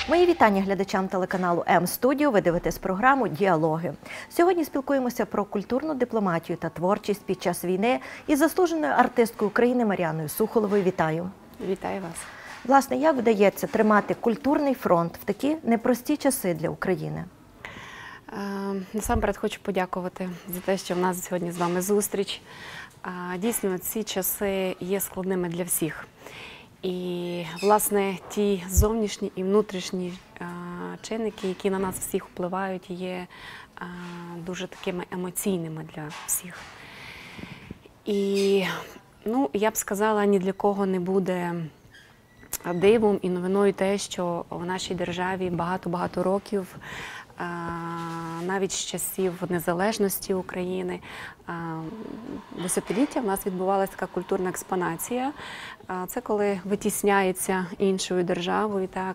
Мої вітання глядачам телеканалу М-студіо. Ви дивитесь програму «Діалоги». Сьогодні спілкуємося про культурну дипломатію та творчість під час війни із заслуженою артисткою України Мар'яною Сухоловою. Вітаю. Вітаю вас. Власне, як вдається тримати культурний фронт в такі непрості часи для України? Насамперед хочу подякувати за те, що в нас сьогодні з вами зустріч. Дійсно, ці часи є складними для всіх. І, власне, ті зовнішні і внутрішні чинники, які на нас всіх впливають, є дуже такими емоційними для всіх. І, я б сказала, ні для кого не буде дивом і новиною те, що в нашій державі багато-багато років, навіть з часів незалежності України, десятиліття в нас відбувалася така культурна експанація. Це коли витісняється іншою державою, так,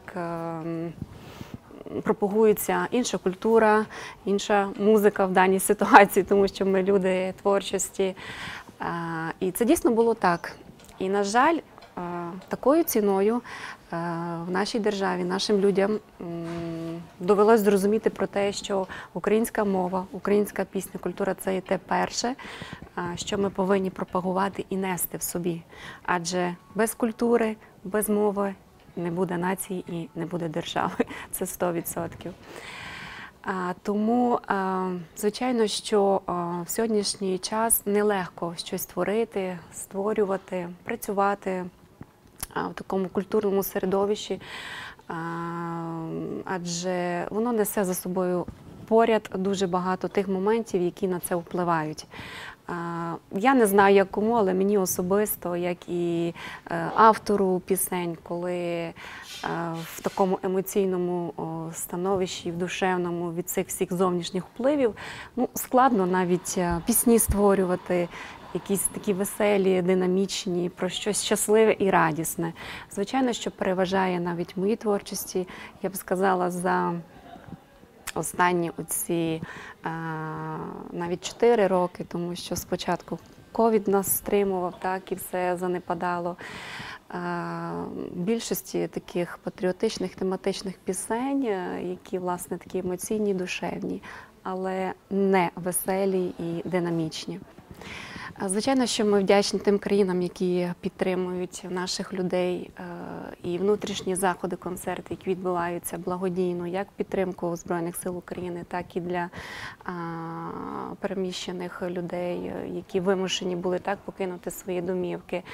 пропагується інша культура, інша музика в даній ситуації, тому що ми люди творчості. І це дійсно було так. І, на жаль, такою ціною в нашій державі нашим людям довелось зрозуміти про те, що українська мова, українська пісня, культура – це є те перше, що ми повинні пропагувати і нести в собі. Адже без культури, без мови не буде нації і не буде держави. Це 100%. Тому, звичайно, що в сьогоднішній час нелегко щось творити, створювати, працювати в такому культурному середовищі, адже воно несе за собою поряд дуже багато тих моментів, які на це впливають. Я не знаю, як кому, але мені особисто, як і автору пісень, коли в такому емоційному становищі, в душевному від цих всіх зовнішніх впливів, складно навіть пісні створювати, якісь такі веселі, динамічні, про щось щасливе і радісне. Звичайно, що переважає навіть в моїй творчості, я б сказала, за останні оці навіть 4 роки, тому що спочатку ковід нас стримував, так, і все занепадало. Більшості таких патріотичних, тематичних пісень, які, власне, такі емоційні, душевні, але не веселі і динамічні. Звичайно, що ми вдячні тим країнам, які підтримують наших людей, і внутрішні заходи, концерти, які відбуваються благодійно, як підтримку Збройних сил України, так і для переміщених людей, які вимушені були так покинути свої домівки.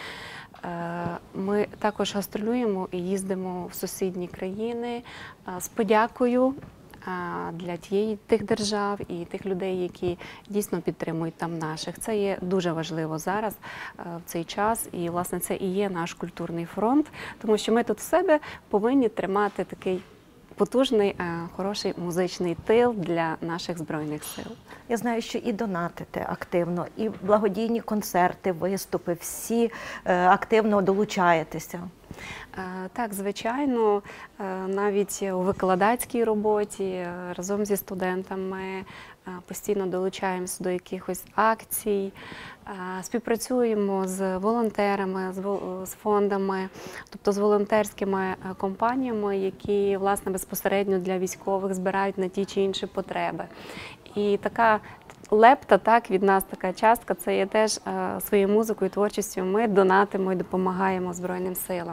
Ми також гастролюємо і їздимо в сусідні країни з подякою для тих держав і тих людей, які дійсно підтримують там наших. Це є дуже важливо зараз, в цей час, і, власне, це і є наш культурний фронт, тому що ми тут в себе повинні тримати такий потужний, хороший музичний тил для наших Збройних сил. Я знаю, що і донатите активно, і благодійні концерти, виступи, всі активно долучаєтеся. Так, звичайно, навіть у викладацькій роботі разом зі студентами постійно долучаємося до якихось акцій, співпрацюємо з волонтерами, з фондами, тобто з волонтерськими компаніями, які, власне, безпосередньо для військових збирають на ті чи інші потреби. І така лепта, так, від нас така частка, це є теж своєю музикою, творчістю ми донатимо і допомагаємо Збройним силам.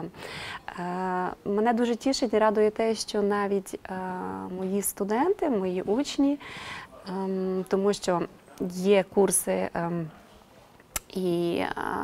Мене дуже тішить і радує те, що навіть мої студенти, мої учні, тому що є курси і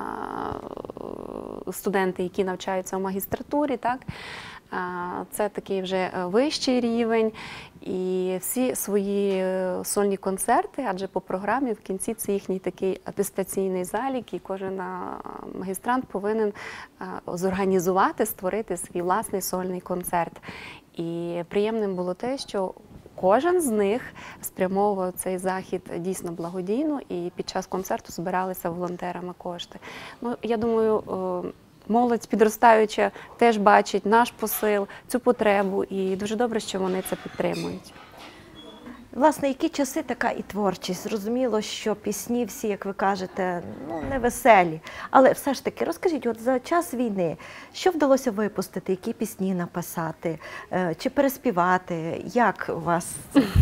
студенти, які навчаються в магістратурі, так, це такий вже вищий рівень, і всі свої сольні концерти, адже по програмі в кінці це їхній такий атестаційний залік, і кожен магістрант повинен зорганізувати, створити свій власний сольний концерт. І приємним було те, що кожен з них спрямовував цей захід дійсно благодійно, і під час концерту збиралися волонтерами кошти. Я думаю, молодь підростаюча теж бачить наш посил, цю потребу, і дуже добре, що вони це підтримують. Власне, які часи, така і творчість. Зрозуміло, що пісні всі, як ви кажете, ну, не веселі. Але все ж таки, розкажіть, от за час війни, що вдалося випустити, які пісні написати, чи переспівати? Як у вас?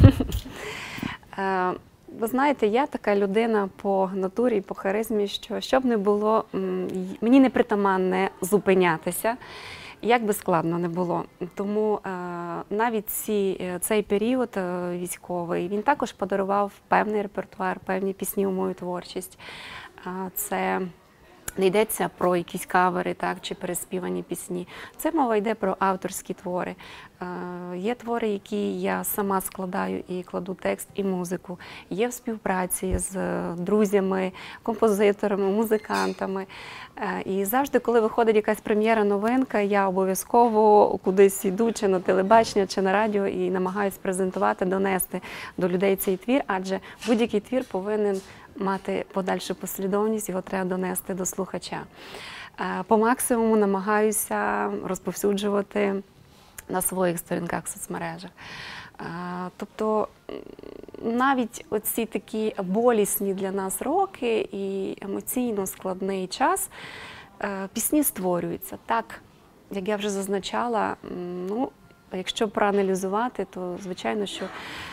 Ви знаєте, я така людина по натурі і по харизмі, що б не було, мені не притаманне зупинятися, як би складно не було. Тому навіть цей період військовий, він також подарував певний репертуар, певні пісні у мою творчість. Це не йдеться про якісь кавери, так, чи переспівані пісні. Це мова йде про авторські твори. Є твори, які я сама складаю і кладу текст і музику. Є в співпраці з друзями, композиторами, музикантами. І завжди, коли виходить якась прем'єра, новинка, я обов'язково кудись йду, чи на телебачення, чи на радіо, і намагаюсь презентувати, донести до людей цей твір, адже будь-який твір повинен мати подальшу послідовність, його треба донести до слухача. По максимуму намагаюся розповсюджувати на своїх сторінках в соцмережах. Тобто навіть оці такі болісні для нас роки і емоційно складний час, пісні створюються. Так, як я вже зазначала, ну, якщо проаналізувати, то звичайно, що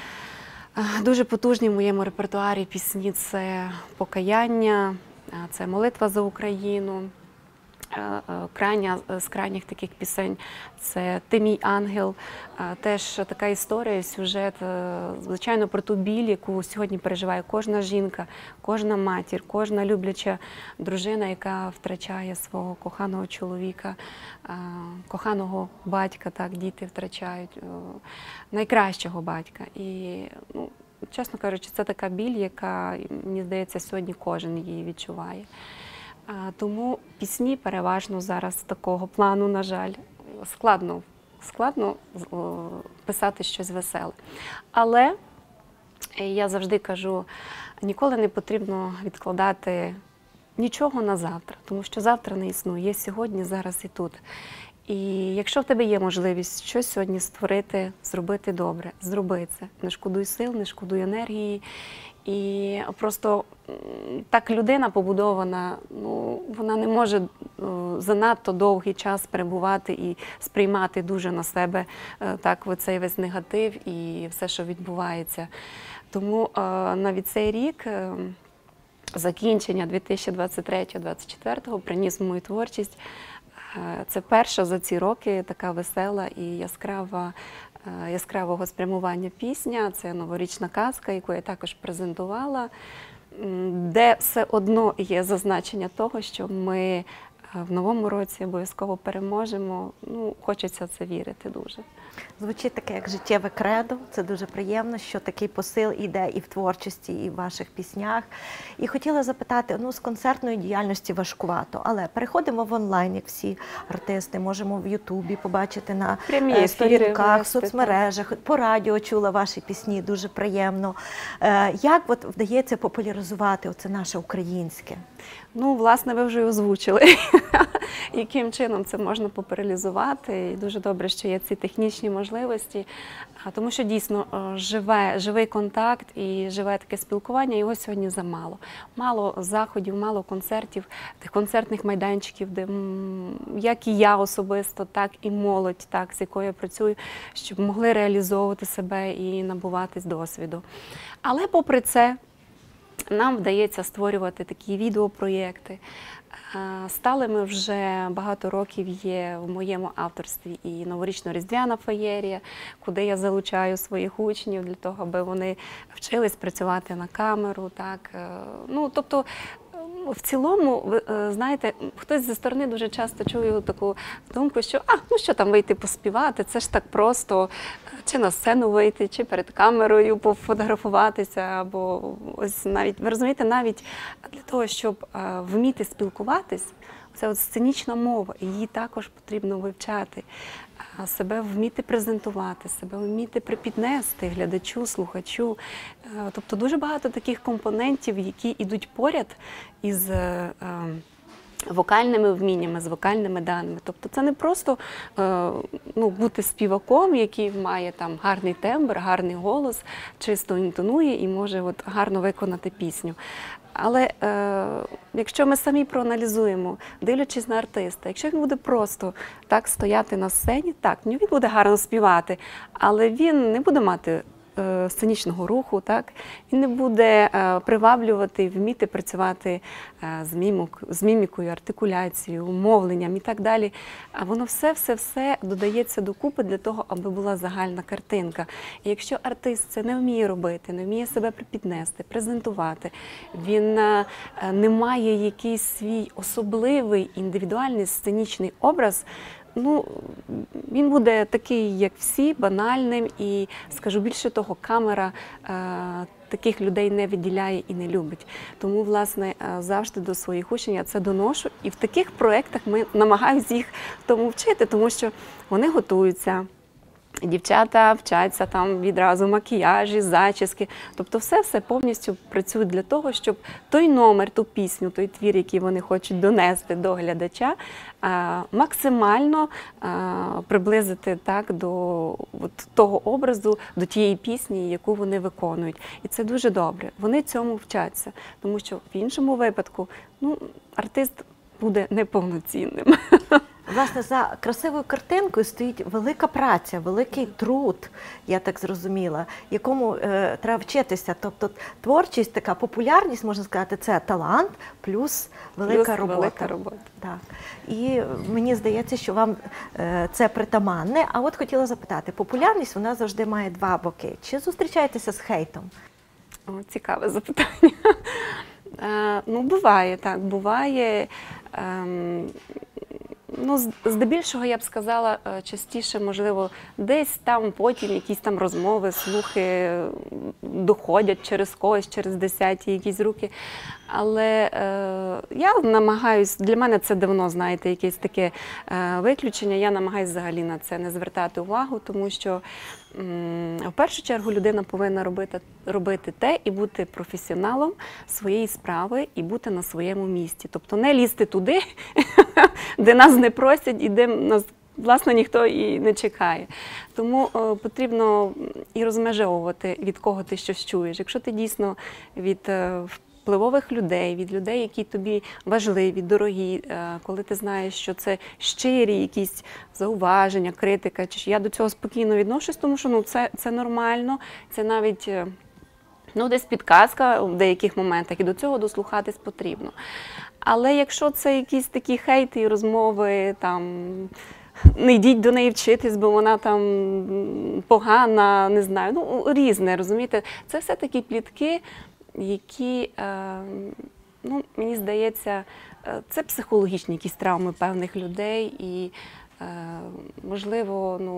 дуже потужні в моєму репертуарі пісні – це «Покаяння», це «Молитва за Україну». Крайня з крайніх таких пісень – це «Ти мій ангел». Теж така історія, сюжет, звичайно, про ту біль, яку сьогодні переживає кожна жінка, кожна матір, кожна любляча дружина, яка втрачає свого коханого чоловіка, коханого батька, так, діти втрачають найкращого батька. І, ну, чесно кажучи, це така біль, яка, мені здається, сьогодні кожен її відчуває. Тому пісні переважно зараз такого плану, на жаль, складно писати щось веселе. Але я завжди кажу, ніколи не потрібно відкладати нічого на завтра, тому що завтра не існує, є сьогодні, зараз і тут. І якщо в тебе є можливість щось сьогодні створити, зробити добре, зроби це. Не шкодуй сил, не шкодуй енергії. І просто так людина побудована, ну, вона не може занадто довгий час перебувати і сприймати дуже на себе так, цей весь негатив і все, що відбувається. Тому навіть цей рік, закінчення 2023-2024 приніс в мою творчість. Це перша за ці роки така весела і яскравого спрямування пісня. Це новорічна казка, яку я також презентувала, де все одно є зазначення того, що ми в новому році обов'язково переможемо. Ну, хочеться це вірити дуже. Звучить таке, як життєве кредо. Це дуже приємно, що такий посил іде і в творчості, і в ваших піснях. І хотіла запитати, ну, з концертної діяльності важкувато, але переходимо в онлайн, як всі артисти, можемо в Ютубі побачити на сторінках, в соцмережах, по радіо чула ваші пісні, дуже приємно. Як от вдається популяризувати оце наше українське? Ну, власне, ви вже озвучили, яким чином це можна популяризувати. І дуже добре, що є ці технічні можливості, тому що дійсно живий контакт і живе таке спілкування, його сьогодні замало. Мало заходів, мало концертів, тих концертних майданчиків, де як і я особисто, так і молодь, так, з якою я працюю, щоб могли реалізовувати себе і набуватись досвіду. Але попри це, нам вдається створювати такі відеопроєкти. Сталими вже багато років є в моєму авторстві і новорічно-різдвяна феєрія, куди я залучаю своїх учнів для того, аби вони вчились працювати на камеру. Так. Ну, тобто, в цілому, ви знаєте, хтось зі сторони дуже часто чує таку думку, що ну що там вийти поспівати, це ж так просто, чи на сцену вийти, чи перед камерою пофотографуватися, або ось навіть, ви розумієте, навіть для того, щоб вміти спілкуватись, це от сценічна мова, її також потрібно вивчати, себе вміти презентувати, себе вміти припіднести глядачу, слухачу. Тобто дуже багато таких компонентів, які йдуть поряд із вокальними вміннями, з вокальними даними. Тобто це не просто бути співаком, який має там гарний тембр, гарний голос, чисто інтонує і може гарно виконати пісню. Але якщо ми самі проаналізуємо, дивлячись на артиста, якщо він буде просто так стояти на сцені, так, він буде гарно співати, але він не буде мати сценічного руху, так? Він не буде приваблювати, вміти працювати з мімікою, артикуляцією, мовленням і так далі. А воно все додається докупи для того, аби була загальна картинка. І якщо артист це не вміє робити, не вміє себе припіднести, презентувати, він не має якийсь свій особливий індивідуальний сценічний образ, він буде такий, як всі, банальним і, скажу більше того, камера таких людей не виділяє і не любить. Тому, власне, завжди до своїх учнів я це доношу. І в таких проєктах ми намагаємося їх тому вчити, тому що вони готуються. Дівчата вчаться там відразу макіяжі, зачіски. Тобто все повністю працює для того, щоб той номер, ту пісню, той твір, який вони хочуть донести до глядача, максимально приблизити так до того образу, до тієї пісні, яку вони виконують. І це дуже добре. Вони цьому вчаться, тому що в іншому випадку артист буде неповноцінним. Власне, за красивою картинкою стоїть велика праця, великий труд, я так зрозуміла, якому треба вчитися. Тобто творчість, така популярність, можна сказати, це талант плюс велика робота. Так. І мені здається, що вам це притаманне. А от хотіла запитати, популярність, вона завжди має два боки. Чи зустрічаєтеся з хейтом? Цікаве запитання. Буває, так, буває. Здебільшого, я б сказала, частіше, можливо, десь там потім якісь там розмови, слухи доходять через когось, через десяті якісь руки. Але я намагаюсь, для мене це давно, знаєте, якесь таке виключення, я намагаюсь взагалі на це не звертати увагу, тому що в першу чергу людина повинна робити те і бути професіоналом своєї справи і бути на своєму місці. Тобто не лізти туди, де нас не просять і де нас, власне, ніхто і не чекає. Тому потрібно і розмежовувати, від кого ти щось чуєш. Якщо ти дійсно від впливових людей, від людей, які тобі важливі, дорогі, коли ти знаєш, що це щирі якісь зауваження, критика, чи я до цього спокійно відношусь, тому що це нормально, це навіть десь підказка в деяких моментах, і до цього дослухатись потрібно. Але якщо це якісь такі хейти і розмови, там, не йдіть до неї вчитись, бо вона там погана, не знаю, різне, розумієте, це все такі плітки, які, мені здається, це психологічні якісь травми певних людей і, можливо,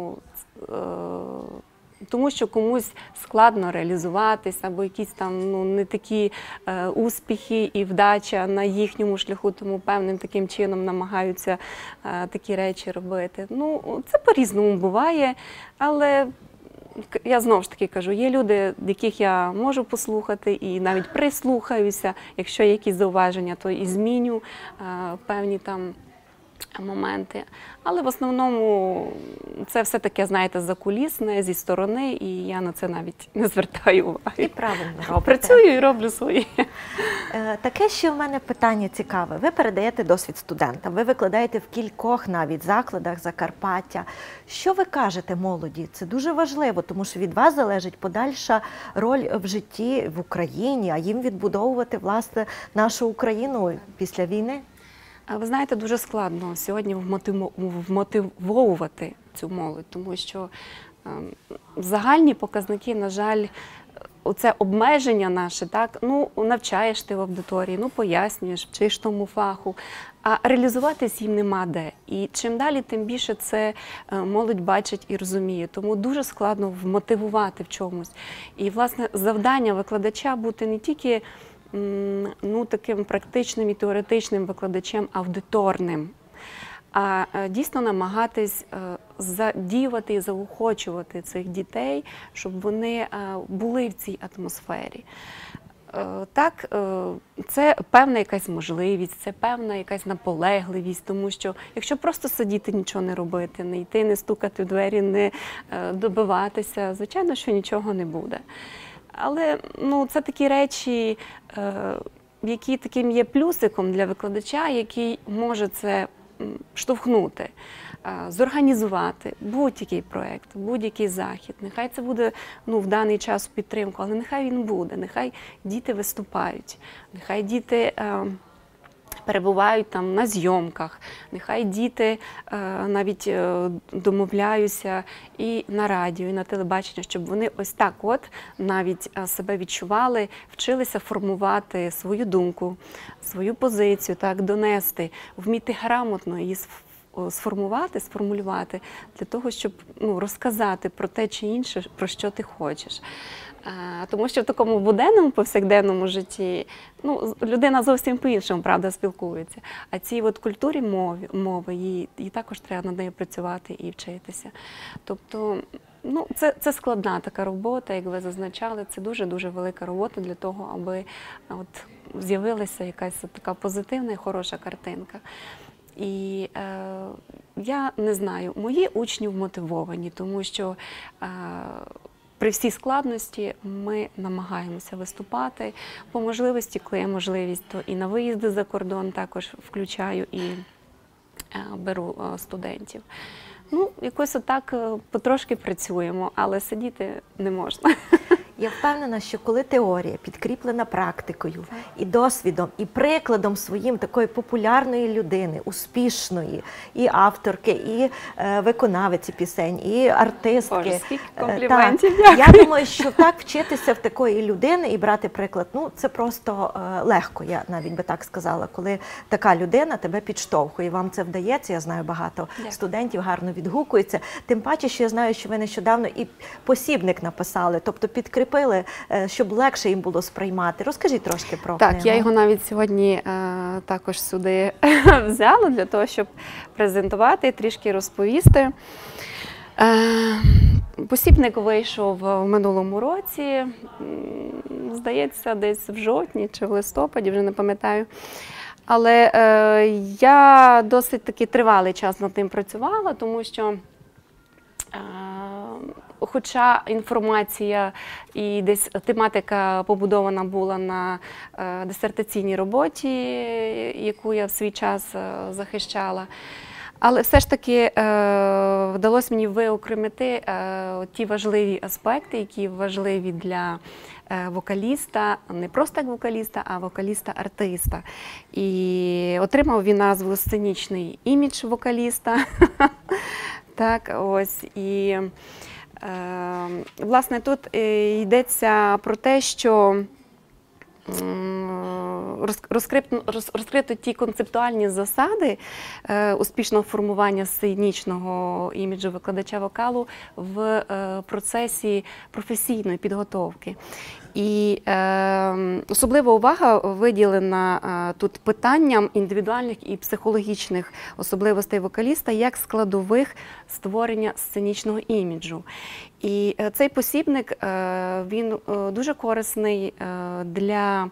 тому що комусь складно реалізуватись, або якісь там не такі успіхи і вдача на їхньому шляху, тому певним таким чином намагаються такі речі робити. Це по-різному буває, але я знову ж таки кажу, є люди, яких я можу послухати і навіть прислухаюся, якщо є якісь зауваження, то і зміню певні там моменти. Але в основному це все таке, знаєте, закулісне, зі сторони, і я на це навіть не звертаю уваги. І правильно робите. Працюю і роблю свої. Таке ще в мене питання цікаве. Ви передаєте досвід студентам, ви викладаєте в кількох навіть закладах Закарпаття. Що ви кажете молоді? Це дуже важливо, тому що від вас залежить подальша роль в житті в Україні, а їм відбудовувати, власне, нашу Україну після війни. Ви знаєте, дуже складно сьогодні вмотивовувати цю молодь, тому що загальні показники, на жаль, оце обмеження наше, так, навчаєш ти в аудиторії, пояснюєш, вчиш тому фаху, а реалізуватись їм нема де. І чим далі, тим більше це молодь бачить і розуміє. Тому дуже складно вмотивувати в чомусь. І, власне, завдання викладача бути не тільки таким практичним і теоретичним викладачем аудиторним, а дійсно намагатись задіювати і заохочувати цих дітей, щоб вони були в цій атмосфері. Так, це певна якась можливість, це певна якась наполегливість, тому що якщо просто сидіти, нічого не робити, не йти, не стукати в двері, не добиватися, звичайно, що нічого не буде. Але це такі речі, які таким є плюсиком для викладача, який може це штовхнути, зорганізувати будь-який проєкт, будь-який захід. Нехай це буде в даний час в підтримку, але нехай він буде, нехай діти виступають, нехай діти перебувають там на зйомках, нехай діти навіть домовляються і на радіо, і на телебаченні, щоб вони ось так от навіть себе відчували, вчилися формувати свою думку, свою позицію, так, донести, вміти грамотно її сформулювати для того, щоб розказати про те чи інше, про що ти хочеш. Тому що в такому буденному, повсякденному житті людина зовсім по-іншому, правда, спілкується. А цій от культурі мови, їй також треба над нею працювати і вчитися. Тобто, це складна така робота, як ви зазначали, це дуже-дуже велика робота для того, аби з'явилася якась така позитивна і хороша картинка. І я не знаю, мої учні вмотивовані, тому що при всій складності ми намагаємося виступати. По можливості, коли є можливість, то і на виїзди за кордон також включаю і беру студентів. Якось отак потрошки працюємо, але сидіти не можна. Я впевнена, що коли теорія підкріплена практикою і досвідом, і прикладом своїм такої популярної людини, успішної, і авторки, і виконавиці пісень, і артистки. Боже, скільки компліментів. Я думаю, що так вчитися в такої людини і брати приклад, це просто легко, я навіть би так сказала, коли така людина тебе підштовхує. Вам це вдається, я знаю, багато студентів гарно відгукуються. Тим паче, що я знаю, що ви нещодавно і посібник написали, тобто підкріпили, щоб легше їм було сприймати. Розкажіть трошки про книгу. Так, я його навіть сьогодні також сюди взяла для того, щоб презентувати, трішки розповісти. Посібник вийшов в минулому році, здається, десь в жовтні чи в листопаді, вже не пам'ятаю. Але я досить таки тривалий час над тим працювала, тому що хоча інформація і десь тематика побудована була на дисертаційній роботі, яку я в свій час захищала, але все ж таки вдалося мені виокремити ті важливі аспекти, які важливі для вокаліста, не просто як вокаліста, а вокаліста-артиста. І отримав він назву «Сценічний імідж вокаліста». Так, ось. І, власне, тут йдеться про те, що розкрито ті концептуальні засади успішного формування сценічного іміджу викладача вокалу в процесі професійної підготовки. І особлива увага виділена тут питанням індивідуальних і психологічних особливостей вокаліста як складових створення сценічного іміджу. І цей посібник, він дуже корисний для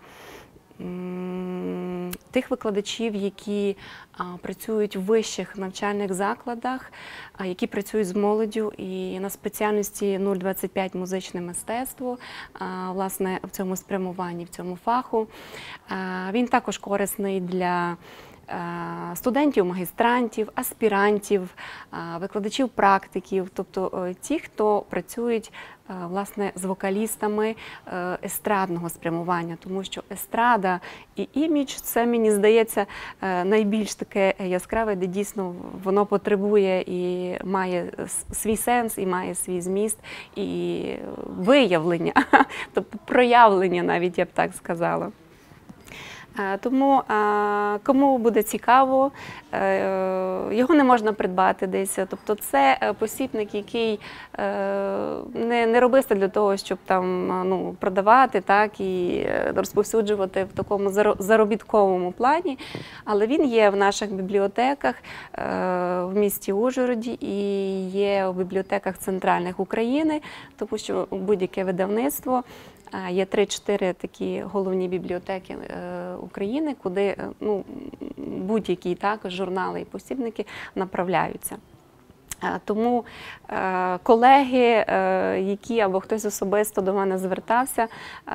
тих викладачів, які працюють в вищих навчальних закладах, які працюють з молоддю і на спеціальності 025 музичне мистецтво, власне, в цьому спрямуванні, в цьому фаху. Він також корисний для студентів, магістрантів, аспірантів, викладачів практиків, тобто ті, хто працюють власне з вокалістами естрадного спрямування, тому що естрада і імідж – це, мені здається, найбільш таке яскраве, де дійсно воно потребує і має свій сенс, і має свій зміст, і виявлення, тобто проявлення навіть, я б так сказала. Тому, кому буде цікаво, його не можна придбати десь. Тобто це посібник, який не робився для того, щоб там продавати, так, і розповсюджувати в такому заробітковому плані, але він є в наших бібліотеках в місті Ужгороді і є в бібліотеках центральних України, тому що будь-яке видавництво Є 3-4 такі головні бібліотеки України, куди будь-які також журнали і посібники направляються. Тому колеги, які або хтось особисто до мене звертався,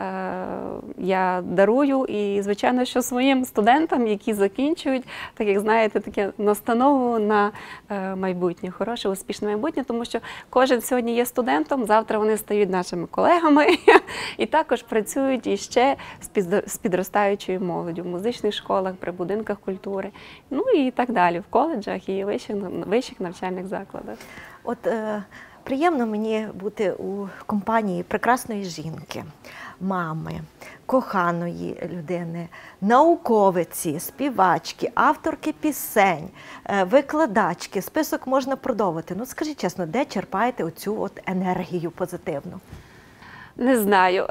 я дарую і, звичайно, що своїм студентам, які закінчують, так як знаєте, таке настанову на майбутнє, хороше, успішне майбутнє, тому що кожен сьогодні є студентом, завтра вони стають нашими колегами і також працюють іще з підростаючою молоддю в музичних школах, при будинках культури, ну і так далі, в коледжах і вищих навчальних закладах. От приємно мені бути у компанії прекрасної жінки, мами, коханої людини, науковиці, співачки, авторки пісень, викладачки. Список можна продовжувати. Ну, скажіть чесно, де черпаєте оцю от енергію позитивну? Не знаю.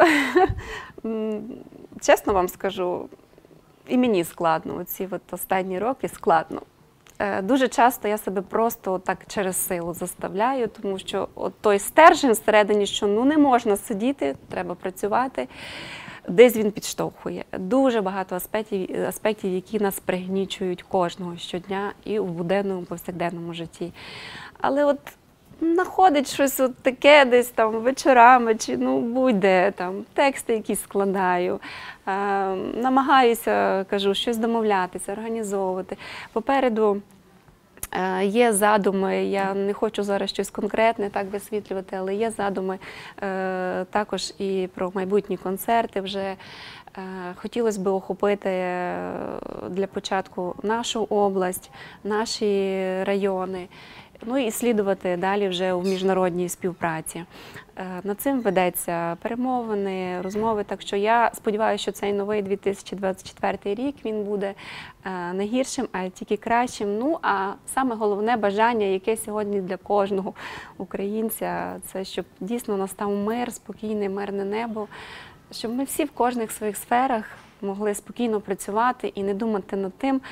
Чесно вам скажу, і мені складно, оці останні роки складно. Дуже часто я себе просто так через силу заставляю, тому що от той стержень всередині, що не можна сидіти, треба працювати, десь він підштовхує. Дуже багато аспектів, які нас пригнічують кожного щодня і в буденному, повсякденному житті. Але от знаходить щось от таке десь там вечорами, чи будь-де, там тексти якісь складаю, намагаюся, кажу, щось домовлятися, організовувати. Попереду є задуми, я не хочу зараз щось конкретне так висвітлювати, але є задуми також і про майбутні концерти вже. Хотілося б охопити для початку нашу область, наші райони, ну і слідувати далі вже у міжнародній співпраці. Над цим ведеться перемовини, розмови, так що я сподіваюся, що цей новий 2024 рік, він буде не гіршим, а тільки кращим. Ну, а саме головне бажання, яке сьогодні для кожного українця, це щоб дійсно настав мир, спокійне, мирне небо, щоб ми всі в кожних своїх сферах могли спокійно працювати і не думати над тим,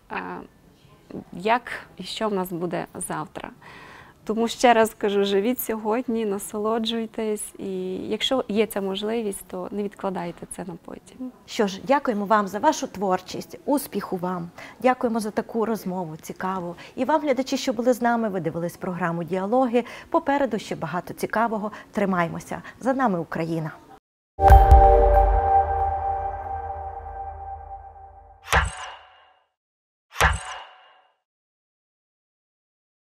як і що в нас буде завтра. Тому ще раз кажу, живіть сьогодні, насолоджуйтесь, і якщо є ця можливість, то не відкладайте це на потім. Що ж, дякуємо вам за вашу творчість, успіху вам, дякуємо за таку розмову цікаву. І вам, глядачі, що були з нами, ви дивились програму «Діалоги». Попереду ще багато цікавого. Тримаймося. За нами Україна.